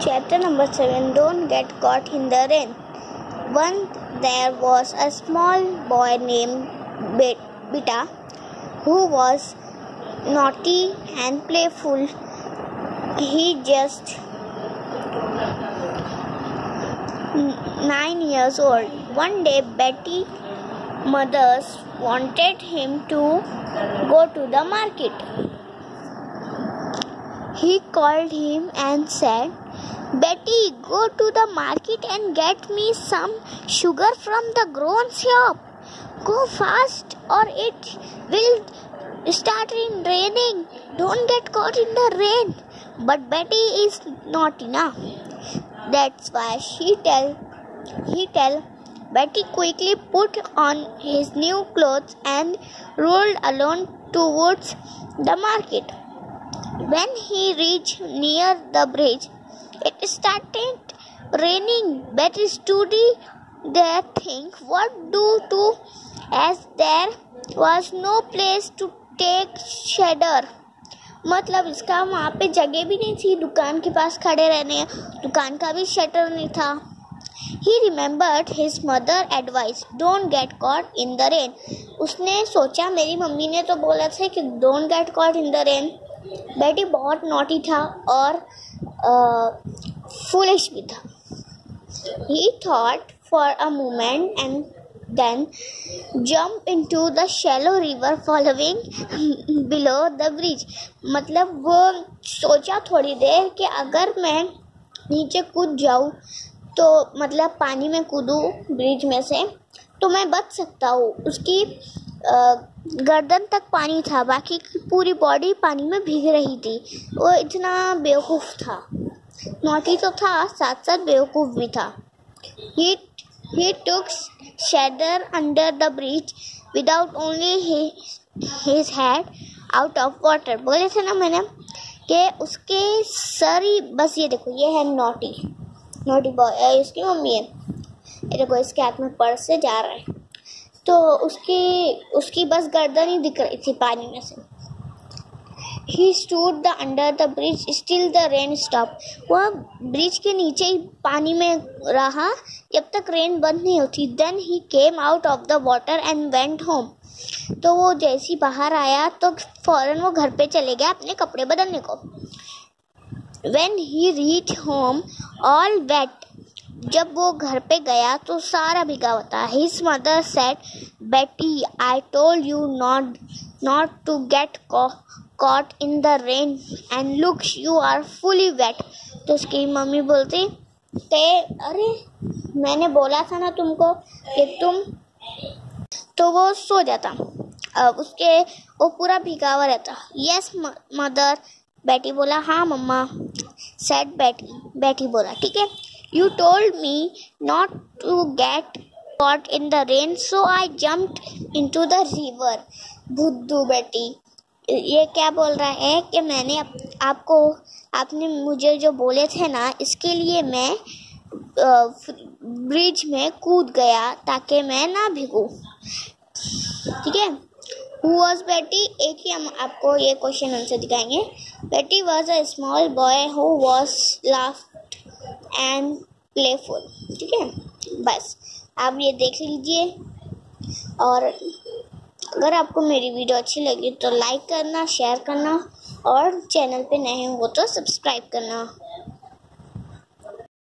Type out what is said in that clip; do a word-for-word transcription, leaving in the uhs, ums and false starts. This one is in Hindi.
Chapter number seven. Don't get caught in the rain. Once there was a small boy named Beta who was naughty and playful. He just nine years old. One day Betty mothers wanted him to go to the market. He called him and said, "Betty, go to the market and get me some sugar from the grown shop. Go fast or it will start in raining. Don't get caught in the rain." But Betty is naughty now. That's why she tell he tell Betty quickly put on his new clothes and rolled alone towards the market. When he reached near the bridge, it started raining. Betty stood there thinking what to do, as there was no place to take shelter. मतलब इसका वहाँ पे जगह भी नहीं थी दुकान के पास खड़े रहने, दुकान का भी शटर नहीं था. He remembered his mother advice, don't get caught in the rain. उसने सोचा मेरी मम्मी ने तो बोला था कि don't get caught in the rain. बेटी बहुत नॉटी था और फूलिश भी था. He thought for a moment and then jumped into the shallow river following below the bridge. मतलब वो सोचा थोड़ी देर कि अगर मैं नीचे कूद जाऊँ तो मतलब पानी में कूदूँ ब्रिज में से तो मैं बच सकता हूँ. उसकी आ, गर्दन तक पानी था, बाकी की पूरी बॉडी पानी में भीग रही थी. वो इतना बेवकूफ़ था, नॉटी तो था साथ साथ बेवकूफ़ भी था. He he took shelter under the bridge without only his, his head out of water. बोले थे ना मैंने कि उसके सर ही बस. ये देखो ये है नॉटी नॉटी बॉय, इसकी मम्मी है. ये देखो इसके हाथ में पर्स से जा रहा है तो उसकी उसकी बस गर्दन ही दिख रही थी पानी में से. He stood the under the bridge still the rain stopped. वह ब्रिज के नीचे ही पानी में रहा जब तक रेन बंद नहीं होती. Then he came out of the water and went home. तो वो जैसी बाहर आया तो फौरन वो घर पे चले गया अपने कपड़े बदलने को. When he reached home all wet. जब वो घर पे गया तो सारा भीगा हुआ था. His mother said, "Betty, I told you not not to get caught in the rain and look, you are fully wet." तो उसकी मम्मी बोलती ते अरे मैंने बोला था ना तुमको कि तुम. तो वो सो जाता. अब उसके वो पूरा भीगा हुआ रहता. Yes mother, बेटी बोला. हाँ मम्मा, said बेटी बेटी बोला ठीक है. You told me not to get caught in the rain, so I jumped into the river. बुद्धू बेटी ये क्या बोल रहा है कि मैंने आप, आपको आपने मुझे जो बोले थे ना इसके लिए मैं ब्रिज में कूद गया ताकि मैं ना भीगूं. ठीक है. Who was Betty? एक ही हम आपको ये क्वेश्चन आंसर दिखाएंगे. Betty was a small boy who was laughed and playful. ठीक है. बस आप ये देख लीजिए और अगर आपको मेरी वीडियो अच्छी लगी तो लाइक करना, शेयर करना और चैनल पे नए हो तो सब्सक्राइब करना.